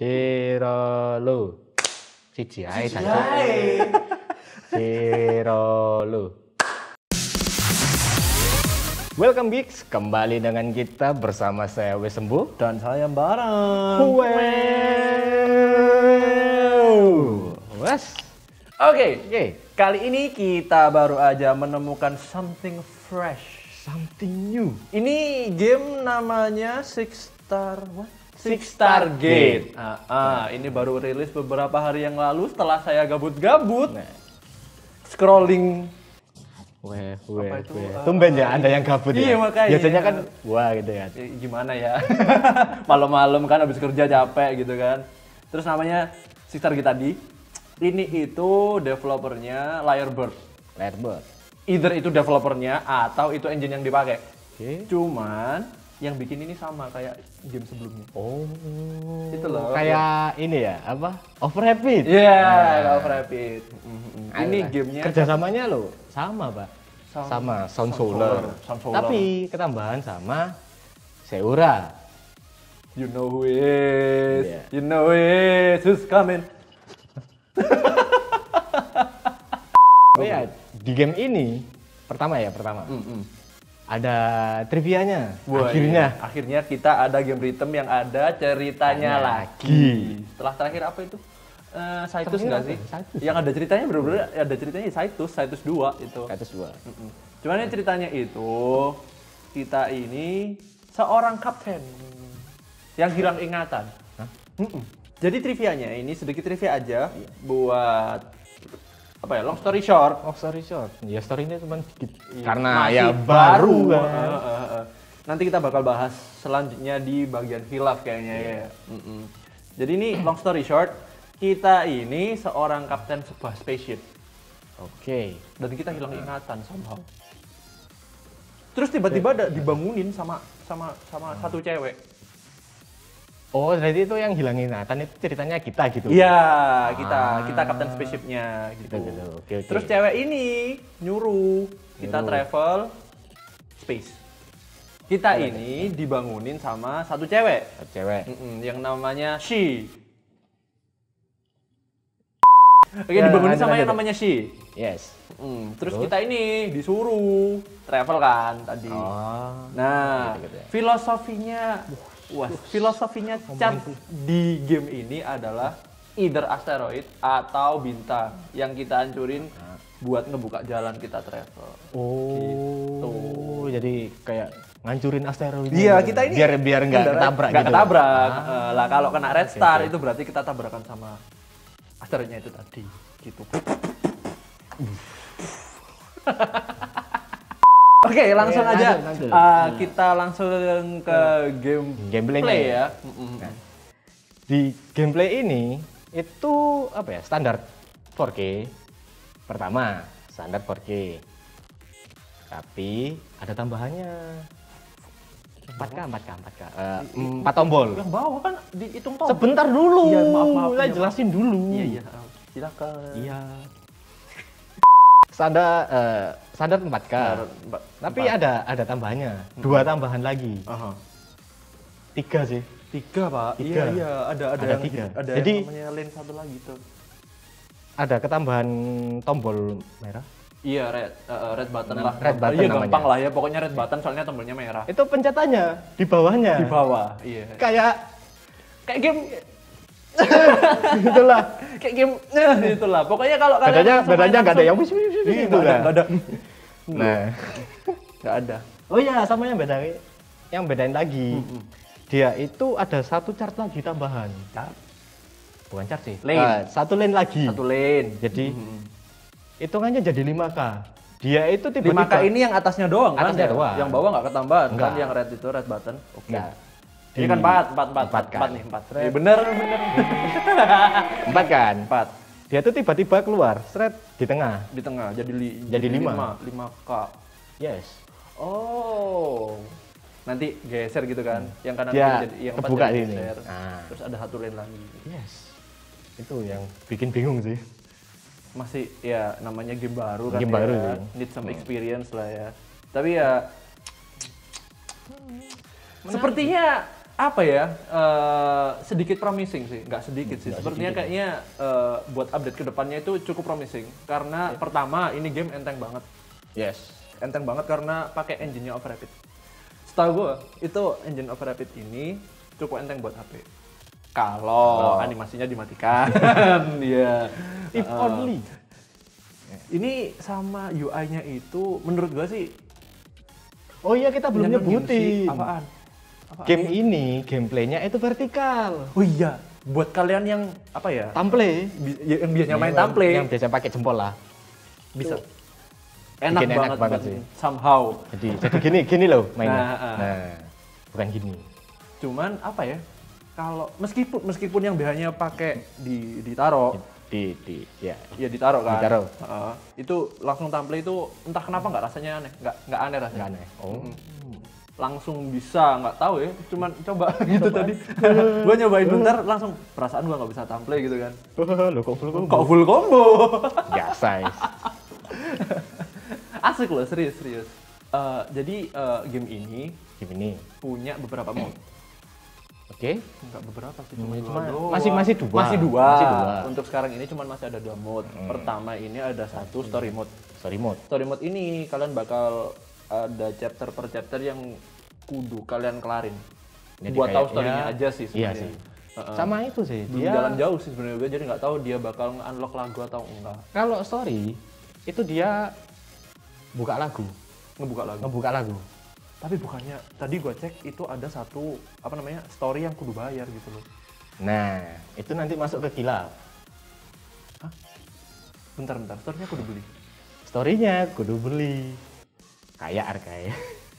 Cirolo. Siji ae tadi. Cirolo. Welcome Geeks, kembali dengan kita bersama saya Wesembu Dan saya Barang. Wes. Oke, kali ini kita baru aja menemukan something fresh. Something new. Ini game namanya Six Star Gate. Ini baru rilis beberapa hari yang lalu setelah saya gabut-gabut. Scrolling. Apa itu? Tumben ya ada yang gabut ya. Iya, makanya. Biasanya kan wah gitu ya. Gimana ya? Malam-malam kan habis kerja capek gitu kan. Terus namanya Six Star Gate tadi. Ini itu developernya Lyrebird. Either itu developernya atau itu engine yang dipakai. Cuman yang bikin ini sama kayak game sebelumnya. Oh. Itu loh. Kayak ini ya, apa? Overhappy. Iya, Overhappy. Ini gamenya kerjasamanya lo sama, Pak. Sama Sound Solar. Tapi ketambahan sama Seura. You know who is. Yeah. You know who is. Who's coming? Oh ya, di game ini pertama ada trivianya. Wah, akhirnya kita ada game rhythm yang ada ceritanya lagi. Setelah terakhir apa itu? Cytus nggak sih? Cytus. Yang ada ceritanya bener-bener ada ceritanya Cytus 2 itu. Cytus 2. Cuman yang ceritanya itu kita ini seorang kapten yang hilang ingatan. Jadi trivianya ini sedikit trivia aja buat apa ya, long story short. Ya story-nya cuma dikit. Iya, Karena masih ya baru kan. Nanti kita bakal bahas selanjutnya di bagian hilaf kayaknya ya. Jadi ini long story short, kita ini seorang kapten sebuah spaceship. Oke. Dan kita hilang ingatan somehow. Terus tiba-tiba dibangunin sama satu cewek. Oh, jadi itu yang hilang ingatan itu ceritanya kita gitu. Iya, kita kapten spaceship-nya gitu. Oke. Terus cewek ini nyuruh kita travel space. Kita ini dibangunin sama satu cewek. Yang namanya She. Oke, dibangunin sama yang namanya She. Yes. Terus kita ini disuruh travel kan tadi. Nah, filosofinya Chart di game ini adalah either asteroid atau bintang yang kita hancurin buat ngebuka jalan kita travel. Gitu. Jadi kayak ngancurin asteroid. Iya, kita ini biar nggak ketabrak gitu. Ketabrak. Lah kalau kena red star itu berarti kita tabrakan sama asteroidnya itu tadi gitu. Oke, langsung aja. Kita langsung ke gameplay ya. Di gameplay ini itu apa ya? Standar 4K. Pertama, standar 4K. Tapi ada tambahannya. 4K. 4 tombol. Yang bawah kan dihitung tombol. Sebentar dulu. Iya, maaf. Saya jelasin dulu. Iya. Silakan. Iya. Standar 4K. Tapi ada tambahannya. 2 tambahan lagi. 3 sih. 3, Pak. 3. Iya, ada yang 3. Ada jadi yang namanya lane satu lagi tuh. ada ketambahan tombol merah. Iya, red button lah. Red button iya, namanya. gampang lah ya. Pokoknya red button soalnya tombolnya merah. Itu pencetannya di bawahnya. Di bawah, iya. Kayak game itulah. Kayak game itulah. Pokoknya kalau kalian bedanya enggak ada yang gitu kan. Enggak ada. Nah, enggak ada. oh iya, sama yang bedain lagi. Dia itu ada satu chart lagi tambahan. Bukan chart sih. Lane. Satu lane lagi. Satu lane. Jadi hitungannya jadi 5K. Dia itu tiba-tiba 5K ini yang atasnya doang kan? Atasnya doang. Yang bawah nggak ketambahan Enggak. kan? Yang red itu red button. Oke. Nah, Ini kan 4 nih. Bener. 4 kan? 4. Dia tuh tiba-tiba keluar, seret di tengah. Di tengah jadi 5K. Yes. Oh. Nanti geser gitu kan. Yang kanan Dia jadi yang 4 kebuka jadi ini. geser. Nah. Terus ada satu lane lagi. Yes. Itu yang bikin bingung sih. Masih ya namanya game baru kan. Game ya. baru sih. Need some experience lah ya. Tapi ya sepertinya apa ya, sedikit promising sih, nggak sedikit sih. Sepertinya kayaknya buat update kedepannya itu cukup promising. Karena pertama ini game enteng banget. Yes. Enteng banget karena pakai engine-nya Overrapid. Setahu gue itu engine Overrapid ini cukup enteng buat HP. Kalau animasinya dimatikan, ya. If only. Ini sama UI-nya itu menurut gue sih. Oh iya, kita belum nyenengin sih. nyebutin. Apaan? Game ini gameplaynya itu vertikal. Oh iya, buat kalian yang apa ya? Tample. Yang biasanya main tample, Yang biasa pakai jempol lah. bisa. Bikin Enak banget sih. somehow. Jadi gini loh mainnya. Nah, Bukan gini. cuman apa ya? Kalau meskipun yang biasanya pakai ditaro, Ya. ya ditaro kan. Ditaro. Itu langsung tample itu entah kenapa nggak rasanya aneh, nggak aneh rasanya. Nggak aneh. Oh. Langsung bisa, nggak tahu ya, cuman coba gitu tadi. Gua nyobain bentar, langsung perasaan gua nggak bisa tample gitu kan. Loh kok full combo? Kok full combo? Biasa. Asik loh, serius. Jadi game ini punya beberapa mode. Oke. Enggak beberapa sih, Cuma doang. masih dua. Masih dua. Masih dua. Untuk sekarang ini cuma masih ada 2 mode. Pertama ini ada satu story mode. Story mode. Story mode ini kalian bakal ada chapter per chapter yang kudu kalian kelarin. Jadi Buat tahu kayak, story-nya ya, aja sih iya sebenarnya. sih. Sama itu sih. Belum jalan jauh sih sebenarnya gue, jadi nggak tahu dia bakal nge-unlock lagu atau enggak. Kalau story itu dia buka lagu, Ngebuka lagu. lagu. Tapi bukannya tadi gue cek itu ada satu story yang kudu bayar gitu loh. Nah, itu nanti masuk ke kilap. Bentar, story-nya kudu beli. Story-nya kudu beli. Kayak Arkaya.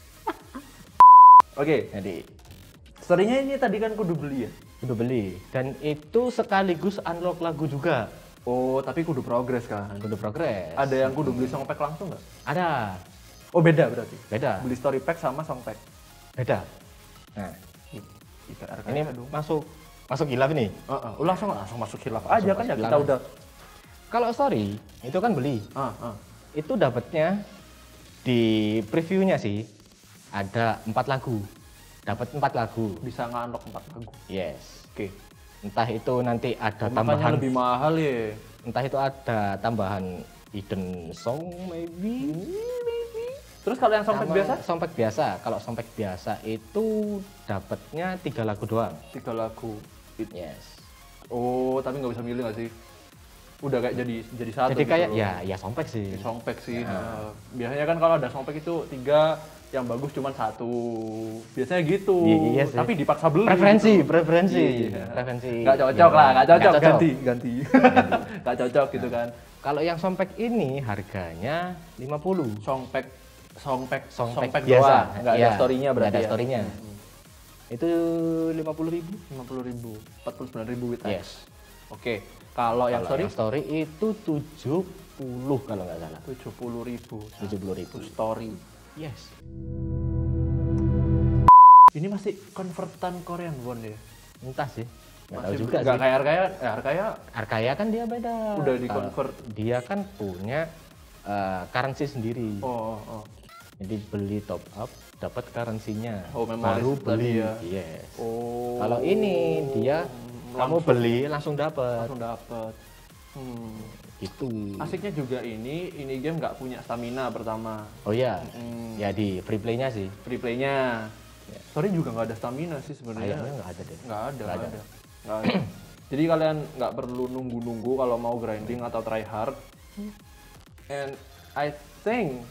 Oke, Jadi story-nya ini tadi kan kudu beli ya? kudu beli. Dan itu sekaligus unlock lagu juga. Oh, tapi kudu progress kan? Kudu progress. Ada yang kudu beli song pack langsung nggak? Ada. Oh, beda berarti? Beda. Beli story pack sama song pack? Beda. Nah, IPR ini dong. masuk kilap ini. Langsung masuk khilaf aja kan ya, masuk kita khilaf. udah. Kalau story itu kan beli. Itu dapatnya di previewnya sih ada 4 lagu. Dapat 4 lagu. Bisa nge-unlock 4 lagu. Yes. Oke. Entah itu nanti ada Makanya tambahan, lebih mahal ya. entah itu ada tambahan hidden song maybe. Terus kalau yang songpack Sama biasa? Songpack biasa. Kalau songpack biasa itu dapatnya 3 lagu doang. 3 lagu. Yes. Oh, tapi nggak bisa milih nggak sih? Udah kayak jadi satu. Jadi kayak gitu. ya songpack sih. Songpack sih. Biasanya kan kalau ada songpack itu 3, yang bagus cuma 1. Biasanya gitu. Iya sih. Tapi dipaksa beli. Preferensi. Iya. Preferensi. Nggak cocok lah, nggak cocok. Nggak cocok. Ganti. Nggak cocok gitu kan. Kalau yang songpack ini harganya 50. Songpack Songpack biasa. biasa. Nggak ada Iya, story-nya berarti nggak ada ya? story-nya. Itu 50.000. 50.000, 49.000 with Yes. tax. Oke. Kalau yang story? Yang story itu 70 kalau nggak salah. 70.000. 70.000. Story. Yes. Ini masih konvertan Korean won ya? Entah sih. Nggak tahu Masih juga nggak sih. kayak Arkaya Arkaya kan dia beda. udah di-convert. Dia kan punya currency sendiri. Oh. Jadi beli top up dapat currency-nya. Oh, memoris baru tadi beli. ya? Yes. Oh. Kalau ini dia kamu beli langsung dapat. langsung dapet. Gitu. Asiknya juga ini game nggak punya stamina pertama. Oh iya. Ya di free play-nya sih. Free play-nya. Story juga nggak ada stamina sih sebenarnya. Kayaknya nggak ada deh. Nggak ada. Nggak ada. Nggak ada. Jadi kalian nggak perlu nunggu-nunggu kalau mau grinding atau try hard. And I think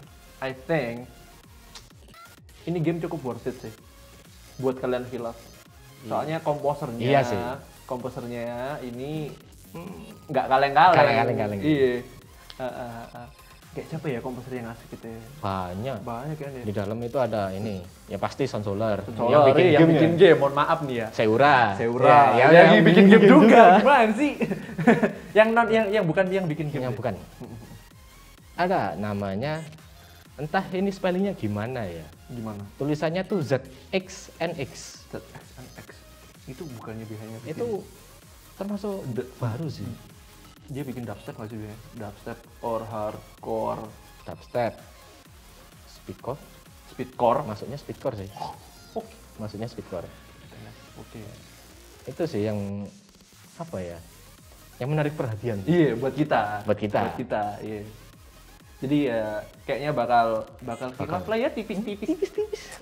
ini game cukup worth it sih buat kalian hilaf. Soalnya komposernya, Iya sih. ini nggak kaleng-kaleng. Kaleng-kaleng. Iya. Kayak siapa ya komposer yang asik gitu ya? Banyak Kan ya. di dalam itu ada ini ya pasti Sonsoler Yang bikin game, mohon maaf nih ya. Seura Ya, yang bikin game juga. Gimana sih? yang bukan yang bikin game. yang bukan ada namanya, entah ini spellingnya gimana ya, Gimana? tulisannya tuh ZXNX. ZXNX. Itu bukannya biasanya bikin. Itu termasuk baru sih. Dia bikin dubstep nggak sih biasanya? Dubstep or hardcore? Dubstep, speedcore, Speedcore? maksudnya speedcore sih. Oke. Maksudnya speedcore. Oke. Itu sih yang apa ya? Yang menarik perhatian. Iya, buat kita. Buat kita. Buat kita, iya. Jadi ya kayaknya bakal khilaf lah ya tipis-tipis.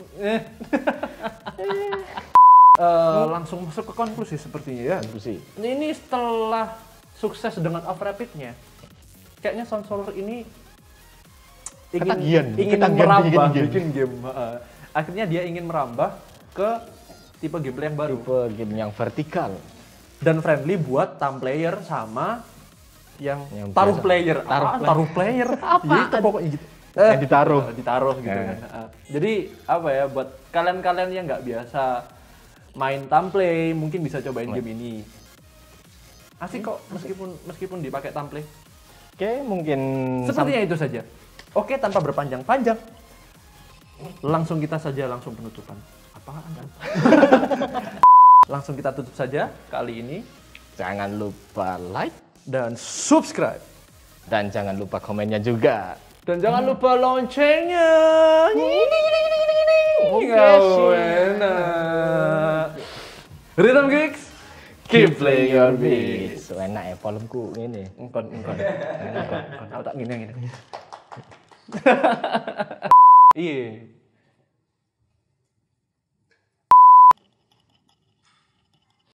Langsung masuk ke konklusi sepertinya ya. Konklusi. Ini setelah sukses dengan off-rapidnya, kayaknya Sound Solar ini ingin Ketagihan merambah bikin bikin game. Akhirnya dia ingin merambah ke tipe gameplay yang baru. Tipe game yang vertikal. Dan friendly buat thumb player sama yang biasa. taruh player. Taruh player. Apa? Itu pokoknya gitu. Yang ditaruh gitu kan. Jadi apa ya buat kalian-kalian yang nggak biasa main thumb play mungkin bisa cobain game ini. Asik kok meskipun dipakai thumb play. Oke, mungkin Sepertinya itu saja. Oke, tanpa berpanjang-panjang. Langsung penutupan. Apaan kan? Langsung kita tutup saja kali ini. jangan lupa like Dan subscribe. dan jangan lupa komennya juga. Dan jangan lupa loncengnya. Oke, enak. Rhythm Geeks, keep playing your beats. So, enak ya volumku ini. Engkon. Aku tak gini. Iya.